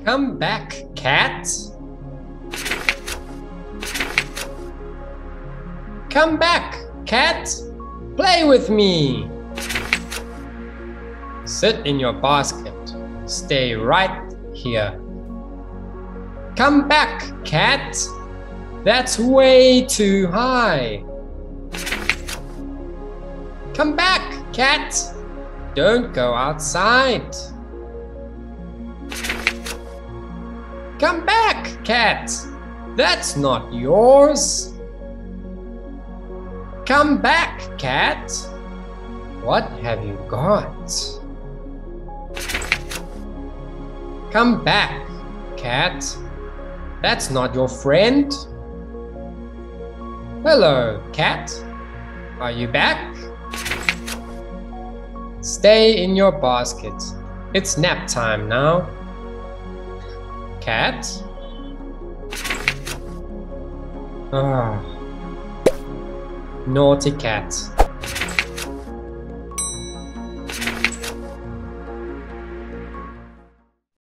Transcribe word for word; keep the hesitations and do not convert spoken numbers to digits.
Come back, cat. Come back, cat. Play with me. Sit in your basket. Stay right here. Come back, cat. That's way too high. Come back, cat. Don't go outside. Come back, cat. That's not yours. Come back, cat. What have you got? Come back, cat. That's not your friend. Hello, cat. Are you back? Stay in your basket. It's nap time now. Cat? Ah, naughty cat.